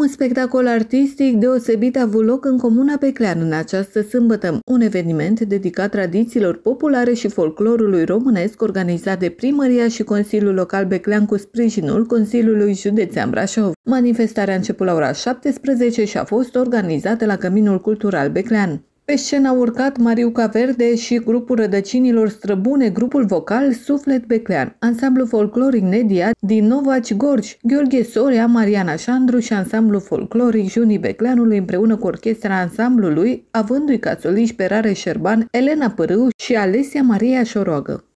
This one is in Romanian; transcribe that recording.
Un spectacol artistic deosebit a avut loc în comuna Beclean în această sâmbătă, un eveniment dedicat tradițiilor populare și folclorului românesc organizat de Primăria și Consiliul Local Beclean cu sprijinul Consiliului Județean Brașov. Manifestarea a început la ora 17 și a fost organizată la Căminul Cultural Beclean. Pe scenă au urcat Mariuca Verde și grupul Rădăcinilor Străbune, grupul vocal Suflet Beclean, ansamblu folcloric Nedia din Novaci Gorj, Gheorghe Sorea, Mariana Șandru și ansamblu folcloric Junii Becleanului împreună cu orchestra ansamblului, avându-i ca soliști pe Rareș Șerban, Elena Pârâu și Alesia Maria Șoroagă.